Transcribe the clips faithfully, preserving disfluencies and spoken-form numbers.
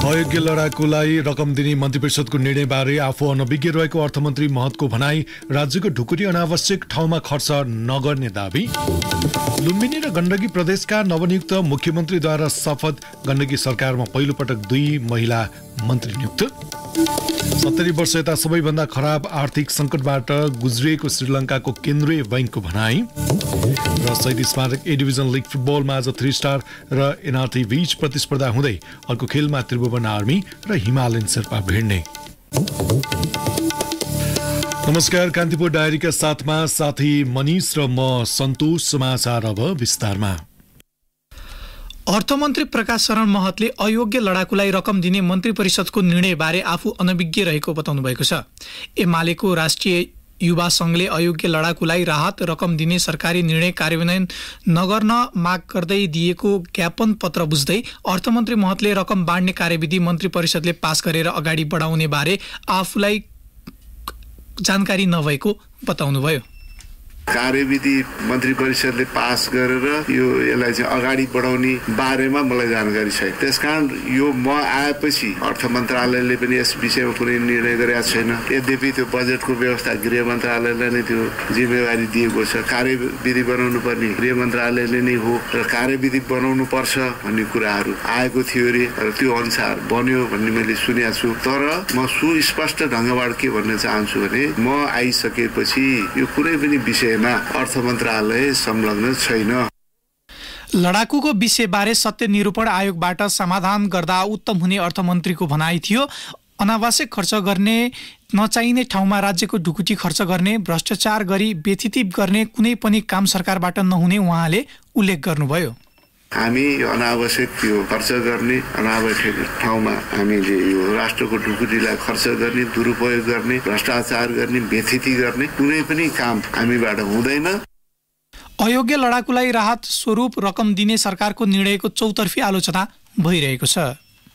अयोग्य लडाकुलाई रकम दिने मन्त्रिपरिषदको निर्णयबारे आफू अनभिज्ञ रहेको अर्थमन्त्री महतको भनाई। राज्यको ढुकुटी अनावश्यक ठाउँमा खर्च नगर्ने दाबी। लुम्बिनी र गण्डकी प्रदेशका नवनियुक्त मुख्यमन्त्रीद्वारा शपथ। गण्डकी सरकारमा पहिलोपटक दुई महिला मन्त्री नियुक्त। सत्तरी वर्ष यता सबैभन्दा खराब आर्थिक सङ्कटबाट गुज्रिएको श्रीलङ्काको केन्द्रीय बैंकको भनाई। र शहीद स्मारक ए डिभिजन लिग फुटबलमा आज थ्री स्टार र एनआरटी बीच प्रतिस्पर्धा हुँदै अर्को खेलमा त्रिभुवन आर्मी र हिमालयन शेर्पा भिड्ने। नमस्कार, कान्तिपुर डायरीका साथमा साथी मनिष र म सन्तोष। समाचार अब विस्तारमा। अर्थमन्त्री प्रकाश शरण महतले अयोग्य लडाकुलाई रकम दिने मन्त्री परिषदको निर्णयबारे आफू अनभिज्ञ रहेको बताउनु भएको छ। एमालेको राष्ट्रिय युवा संघले अयोग्य लडाकुलाई राहत रकम दिने सरकारी निर्णय कार्यान्वयन नगर्न माग गर्दै दिएको ज्ञापन पत्र बुझ्दै अर्थमन्त्री महतले रकम बाँड्ने कार्यविधि मन्त्री परिषदले पास गरेर अगाडि बढाउने बारे आफूलाई जानकारी नभएको बताउनुभयो। कार्यविधि मन्त्री परिषदले पास गरेर यो यसलाई चाहिँ अगाडि बढाउने बारेमा मलाई जानकारी छैन। त्यसकारण यो म आएपछि अर्थ मन्त्रालयले पनि यस विषयमा कुनै निर्णय गरेका छैन। यद्यपि त्यो बजेटको व्यवस्था गृह मन्त्रालयलाई नै त्यो जिम्मेवारी दिएको छ। कार्यविधि बनाउनु पर्ने गृह मन्त्रालयले नै हो र कार्यविधि बनाउनु पर्छ भन्ने कुराहरू आएको थियो रे र त्यो अनुसार बन्यो भन्ने मैले सुनेको छु। तर म सुस्पष्ट ढङ्गबाट के भन्न चाहन्छु भने म आइसकेपछि यो कुनै पनि विषय अर्थ मन्त्रालय संलग्न छैन। लडाकुको विषयबारे सत्य निरूपण आयोगबाट समाधान गर्दा उत्तम हुने अर्थमन्त्रीको भनाइ थियो। अनावश्यक खर्च गर्ने, नचाहिने ठाउँमा राज्यको ढुकुटी खर्च गर्ने, भ्रष्टाचार गरी व्यथित गर्ने कुनै पनि काम सरकारबाट नहुने उहाँले उल्लेख गर्नुभयो। हामी अनावश्यक यो खर्च गर्ने, अनावश्यक ठाउँमा हामीले यो राष्ट्रको ढुकुटीलाई खर्च गर्ने, दुरुपयोग गर्ने, भ्रष्टाचार गर्ने, व्यथिति गर्ने कुनै पनि काम हामीबाट हुँदैन। अयोग्य लडाकुलाई राहत स्वरूप रकम दिने सरकारको निर्णयको चौतर्फी आलोचना भइरहेको छ।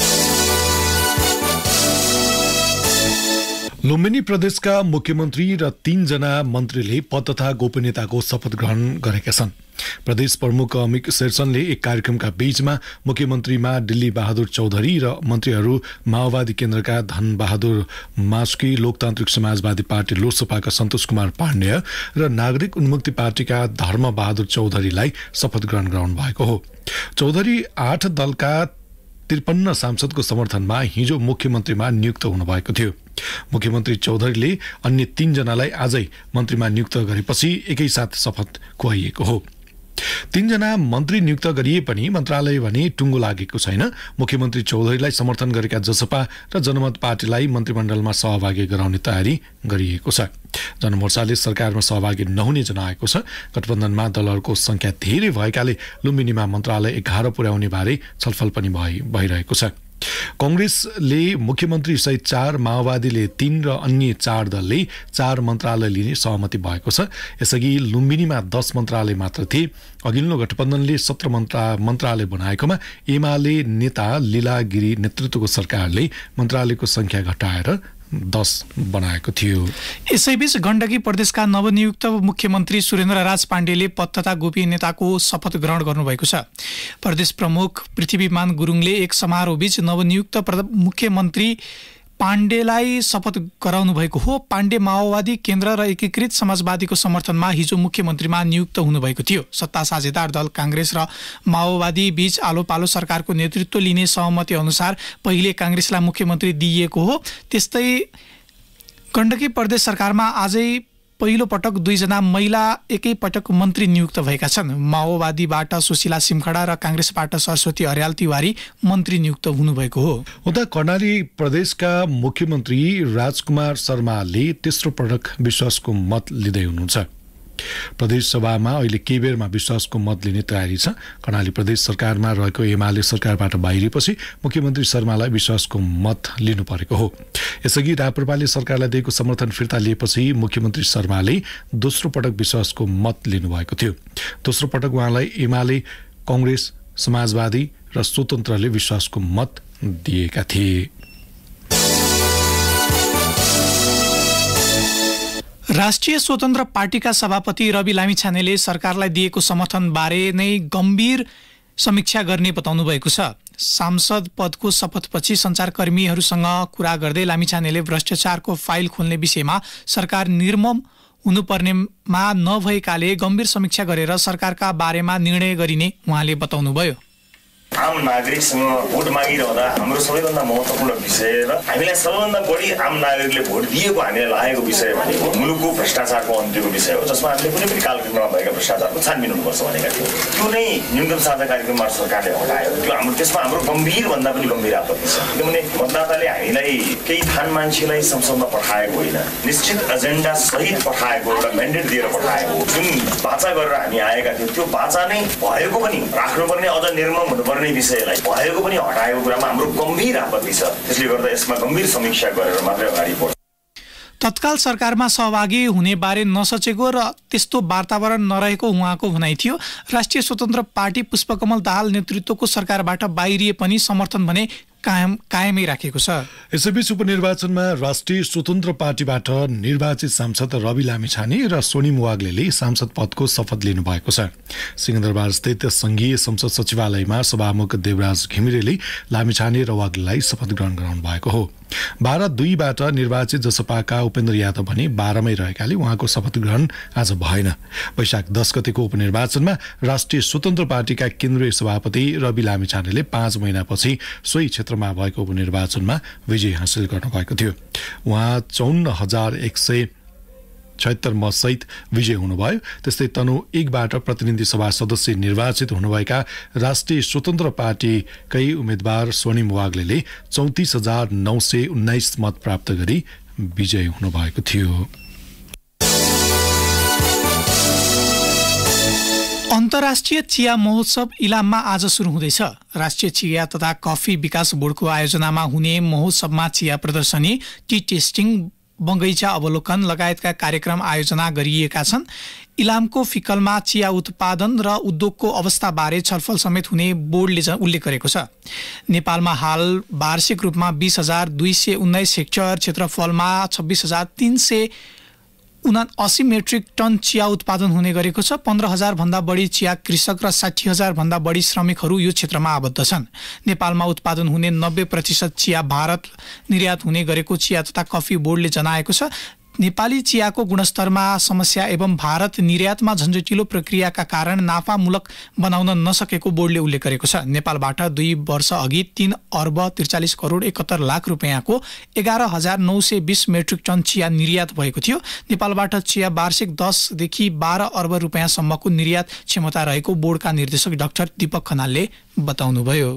लुम्बिनी प्रदेशका मुख्यमन्त्री र तीनजना मन्त्रीले पद तथा गोपनीयताको शपथ ग्रहण गरेका छन्। प्रदेश प्रमुख अमिक शेरचनले एक कार्यक्रमका बीचमा मुख्यमन्त्रीमा दिल्ली बहादुर चौधरी र मन्त्रीहरू माओवादी केन्द्रका धनबहादुर मास्की, लोकतान्त्रिक समाजवादी पार्टी लोकसभाका सन्तोष कुमार पाण्डेय र नागरिक उन्मुक्ति पार्टीका धर्म बहादुर चौधरीलाई शपथ ग्रहण गराउनु भएको हो। चौधरी आठ दलका त्रिपन्न सांसदको समर्थनमा हिजो मुख्यमन्त्रीमा नियुक्त हुनुभएको थियो। मुख्यमन्त्री चौधरीले अन्य तीनजनालाई आजै मन्त्रीमा नियुक्त गरेपछि एकैसाथ शपथ खुवाइएको हो। तीनजना मन्त्री नियुक्त गरिए पनि मन्त्रालय भने टुङ्गो लागेको छैन। मुख्यमन्त्री चौधरीलाई समर्थन गरेका जसपा र जनमत पार्टीलाई मन्त्रीमण्डलमा सहभागी गराउने तयारी गरिएको छ। जनमोर्चाले सरकारमा सहभागी नहुने जनाएको छ। गठबन्धनमा दलहरूको संख्या धेरै भएकाले लुम्बिनीमा मन्त्रालय एघार पुर्याउने बारे छलफल पनि भइरहेको छ। कांग्रेसले मुख्यमन्त्री सहित चार, माओवादीले तीन र अन्य चार दलले चार मन्त्रालय लिने सहमति भएको छ। यसअघि लुम्बिनीमा दस मन्त्रालय मात्र थिए। अघिल्लो गठबन्धनले सत्र मन्त्रालय बनाएकोमा एमाले नेता लीलागिरी नेतृत्वको सरकारले मन्त्रालयको संख्या घटाएर दस बनाएको थियो। यसैबीच गण्डकी प्रदेशका नवनियुक्त मुख्यमन्त्री सुरेन्द्र राज पाण्डेले पद तथा गोपनीयताको शपथ ग्रहण गर्नुभएको छ। प्रदेश प्रमुख पृथ्वीमान गुरुङले एक समारोहबीच नवनियुक्त मुख्यमन्त्री पाण्डेलाई शपथ गराउनु भएको हो। पाण्डे माओवादी केन्द्र र एकीकृत समाजवादीको समर्थनमा हिजो मुख्यमन्त्रीमा नियुक्त हुनुभएको थियो। सत्ता साझेदार दल कांग्रेस र माओवादी बीच आलो पालो सरकारको नेतृत्व लिने सहमति अनुसार पहिले कांग्रेसलाई मुख्यमन्त्री दिइएको हो। त्यस्तै गण्डकी प्रदेश सरकारमा आजै पहिलो पटक दुईजना महिला एकै पटक मन्त्री नियुक्त भएका छन्। माओवादीबाट सुशीला सिमखडा र कांग्रेसबाट सरस्वती अर्याल तिवारी मन्त्री नियुक्त हुनुभएको हो। उता कर्णाली प्रदेशका मुख्यमन्त्री राजकुमार शर्माले तेस्रो पटक विश्वासको मत लिँदै हुनुहुन्छ। प्रदेश सभामा अहिले केबेरमा विश्वासको मत लिने तयारी छ। कर्णाली प्रदेश सरकारमा रहेको एमाले सरकारबाट बाहिरिएपछि मुख्यमन्त्री शर्मालाई विश्वासको मत लिनु परेको हो। यसअघि राप्रपाले सरकारलाई दिएको समर्थन फिर्ता लिएपछि मुख्यमन्त्री शर्माले दोस्रो पटक विश्वासको मत लिनुभएको थियो। दोस्रो पटक उहाँलाई एमाले, कांग्रेस, समाजवादी र स्वतन्त्रले विश्वासको मत दिएका थिए। राष्ट्रिय स्वतन्त्र पार्टीका सभापति रवि लामिछानेले सरकारलाई दिएको समर्थन बारे नै गम्भीर समीक्षा गर्ने बताउनु भएको छ। सांसद पदको शपथपछि सञ्चारकर्मीहरूसँग कुरा गर्दै लामिछानेले भ्रष्टाचारको फाइल खोल्ने विषयमा सरकार निर्मम हुनुपर्नेमा नभएकाले गम्भीर समीक्षा गरेर सरकारका बारेमा निर्णय गरिने उहाँले बताउनुभयो। आम नागरिकसँग भोट मागिरहँदा हाम्रो सबैभन्दा महत्त्वपूर्ण विषय र हामीलाई सबैभन्दा बढी आम नागरिकले भोट दिएको हामीलाई लागेको विषय भनेको मुलुकको भ्रष्टाचारको अन्त्यको विषय हो, जसमा हामीले कुनै पनि कालखण्डमा भएका भ्रष्टाचारको छानबिन हुनुपर्छ भनेका थियौँ। त्यो नै न्यूनतम साझा कार्यक्रममा सरकारले हटायो। त्यो हाम्रो त्यसमा हाम्रो गम्भीर भन्दा पनि गम्भीर आपत्ति छ, किनभने मतदाताले हामीलाई केही थान मान्छेलाई संसदमा पठाएको होइन, निश्चित एजेन्डा सहित पठाएको, एउटा म्यान्डेट दिएर पठाएको, जुन बाचा गरेर हामी आएका थियौँ त्यो बाचा नै भएको पनि राख्नुपर्ने, अझ निर्मम हुनुपर्ने विषयलाई भएको पनि हटाएको कुरामा हाम्रो गम्भीर आपत्ति छ। त्यसले गर्दा यसमा गम्भीर समीक्षा गरेर मात्रै अगाडि बढ्छ। तत्काल सरकारमा सहभागी हुने बारे नसोचेको र त्यस्तो वातावरण नरहेको उहाँको भनाइ थियो। राष्ट्रिय स्वतन्त्र पार्टी पुष्पकमल दाहाल नेतृत्वको सरकारबाट बाहिरिए पनि समर्थन भने कायम कायमै राखेको छ। यसैबीच उपनिर्वाचनमा राष्ट्रिय स्वतन्त्र पार्टीबाट निर्वाचित सांसद रवि लामिछाने र सोनिम वाग्लेले सांसद पदको शपथ लिनुभएको छ। सिंहदरबार स्थित संघीय संसद सचिवालयमा सभामुख देवराज घिमिरेले लामिछाने र वाग्लेलाई शपथ ग्रहण गराउनु भएको हो। बाह्र दुईबाट निर्वाचित जसपाका उपेन्द्र यादव भने बाह्रमै रहेकाले उहाँको शपथ ग्रहण आज भएन। वैशाख दस गतेको उपनिर्वाचनमा राष्ट्रिय स्वतन्त्र पार्टीका केन्द्रीय सभापति रवि लामिछानेले पाँच महिनापछि सोही क्षेत्रमा भएको उपनिर्वाचनमा विजय हासिल गर्नुभएको थियो। उहाँ चौन्न हजार एक सय छयत्तर मतसहित विजय हुनुभयो। त्यस्तै तनु एकबाट प्रतिनिधि सभा सदस्य निर्वाचित हुनुभएका राष्ट्रिय स्वतन्त्र पार्टीकै उम्मेद्वार सोनिम वाग्लेले चौतिस हजार नौ सय उन्नाइस मत प्राप्त गरी विजय हुनुभएको थियो। अन्तर्राष्ट्रिय चिया महोत्सव इलाममा आज सुरु हुँदैछ। राष्ट्रिय चिया तथा कफी विकास बोर्डको आयोजनामा हुने महोत्सवमा चिया प्रदर्शनी, टी टेस्टिङ, बगैँचा अवलोकन लगायतका कार्यक्रम आयोजना गरिएका छन्। इलामको फिकलमा चिया उत्पादन र उद्योगको अवस्थाबारे छलफल समेत हुने बोर्डले उल्लेख गरेको छ। नेपालमा हाल वार्षिक रूपमा बीस हजार दुई सय उन्नाइस हेक्टर क्षेत्रफलमा छब्बिस हजार तीन सय उना अस्सी मेट्रिक टन चिया उत्पादन हुने गरेको छ। पन्ध्र हजार भन्दा बढी चिया कृषक र साठी हजार भन्दा बढी श्रमिकहरू यो क्षेत्रमा आबद्ध छन्। नेपालमा उत्पादन हुने नब्बे प्रतिशत चिया भारत निर्यात हुने गरेको चिया तथा कफी बोर्डले जनाएको छ। नेपाली चियाको गुणस्तरमा समस्या एवं भारत निर्यातमा झन्झटिलो प्रक्रियाका कारण नाफामूलक बनाउन नसकेको बोर्डले उल्लेख गरेको छ। नेपालबाट दुई वर्ष अघि तीन अर्ब त्रिचालिस करोड एकहत्तर लाख रुपियाँको एघार हजार नौ सय बीस मेट्रिक टन चिया निर्यात भएको थियो। नेपालबाट चिया वार्षिक दसदेखि बाह्र अर्ब रुपियाँसम्मको निर्यात क्षमता रहेको बोर्डका निर्देशक डाक्टर दीपक खनालले बताउनुभयो।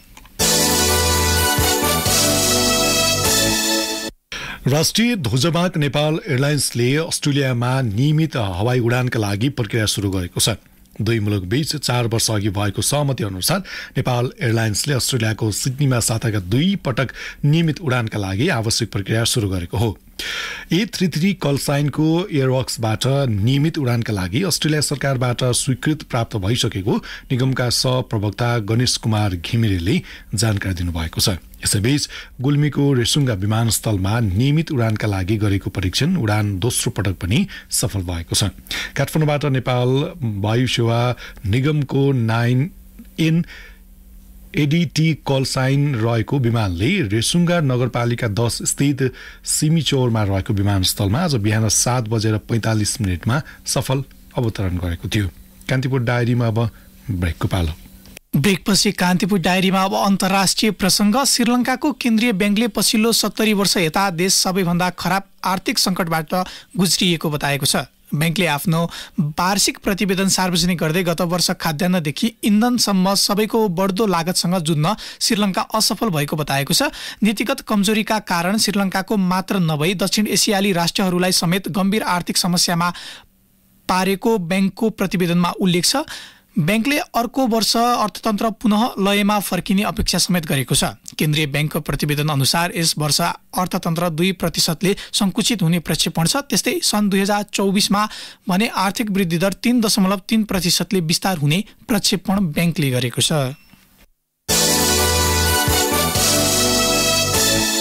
राष्ट्रिय ध्वजवाहक नेपाल एयरलाइन्सले अस्ट्रेलियामा नियमित हवाई उडानका लागि प्रक्रिया सुरु गरेको छ। दुई मुलुक बीच चार वर्ष अघि भएको सहमति अनुसार नेपाल एयरलाइन्सले अस्ट्रेलियाको सिडनीमा साताका दुई पटक नियमित उडानका लागि आवश्यक प्रक्रिया सुरु गरेको हो। ए थ्री थ्री कल साइनको एयरवर्क्सबाट नियमित उडानका लागि अस्ट्रेलिया सरकारबाट स्वीकृत प्राप्त भइसकेको निगमका सहप्रवक्ता गणेश कुमार घिमिरेले जानकारी दिनुभएको छ। यसैबीच गुल्मीको रेसुङ्गा विमानस्थलमा नियमित उडानका लागि गरेको परीक्षण उडान दोस्रो पटक पनि सफल भएको छ। काठमाडौँबाट नेपाल वायु सेवा निगमको nine N ADT call sign रहेको विमानले रेसुङ्गा नगरपालिका दस स्थित सिमिचौरमा रहेको विमानस्थलमा आज बिहान सात बजेर पैंतालिस मिनटमा सफल अवतरण गरेको थियो। कान्तिपुर डायरीमा अब ब्रेकको पालो। ब्रेकपछि कान्तिपुर डायरीमा अब अन्तर्राष्ट्रिय प्रसङ्ग। श्रीलङ्काको केन्द्रीय ब्याङ्कले पछिल्लो सत्तरी वर्ष यता देश सबैभन्दा खराब आर्थिक सङ्कटबाट गुज्रिएको बताएको छ। ब्याङ्कले आफ्नो वार्षिक प्रतिवेदन सार्वजनिक गर्दै गत वर्ष खाद्यान्नदेखि इन्धनसम्म सबैको बढ्दो लागतसँग जुझ्न श्रीलङ्का असफल भएको बताएको छ। नीतिगत कमजोरीका कारण श्रीलङ्काको मात्र नभई दक्षिण एसियाली राष्ट्रहरूलाई समेत गम्भीर आर्थिक समस्यामा पारेको ब्याङ्कको प्रतिवेदनमा उल्लेख छ। ब्याङ्कले अर्को वर्ष अर्थतन्त्र पुनः लयमा फर्किने अपेक्षा समेत गरेको छ। केन्द्रीय ब्याङ्कको प्रतिवेदन अनुसार यस वर्ष अर्थतन्त्र दुई प्रतिशतले सङ्कुचित हुने प्रक्षेपण छ। त्यस्तै सन् दुई हजार चौबिसमा भने आर्थिक वृद्धि दर तीन दशमलव तीन प्रतिशतले विस्तार हुने प्रक्षेपण ब्याङ्कले गरेको छ।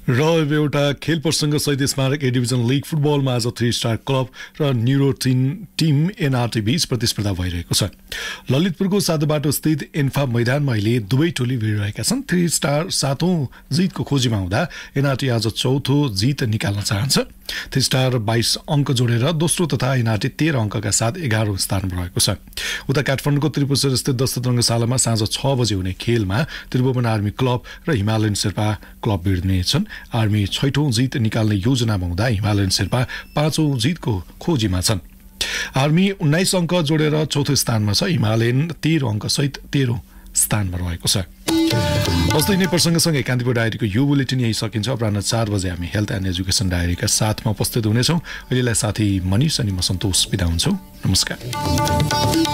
र अब एउटा खेल प्रसङ्ग सहित स्मारक ए डिभिजन लिग फुटबलमा आज थ्री स्टार क्लब र न्युरो टिम टिम एनआरटी बीच प्रतिस्पर्धा भइरहेको छ। ललितपुरको सातोबाटो स्थित एन्फा मैदानमा अहिले दुवै टोली भिडिरहेका छन्। थ्री स्टार सातौं जितको खोजीमा हुँदा एनआरटी आज चौथो जित निकाल्न चाहन्छ। थ्री स्टार बाइस अङ्क जोडेर दोस्रो तथा एनआरटी तेह्र अङ्कका साथ एघारौं स्थानमा रहेको छ। उता काठमाडौँको त्रिपुरेश्वर स्थित दशरथ रङ्गशालामा साँझ छ बजे हुने खेलमा त्रिभुवन आर्मी क्लब र हिमालयन शेर्पा क्लब भिड्नेछन्। आर्मी छैठौं जित निकाल्ने योजनामा हुँदा हिमालयन शेर्पा पाँचौं जितको खोजीमा छन्। आर्मी उन्नाइस अङ्क जोडेर चौथो स्थानमा छ। हिमालयन तेह्र अङ्क सहित तेह्रौं स्थानमा रहेको छ। हस्तै नै प्रसङ्गसँगै कान्तिपुर डायरीको यो बुलेटिन यही सकिन्छ। अपराह्न चार बजे हामी हेल्थ एन्ड एजुकेसन डायरीका साथमा उपस्थित हुनेछौँ। अहिलेलाई साथी मनिष अनि म सन्तोष बिदा हुन्छौँ। नमस्कार।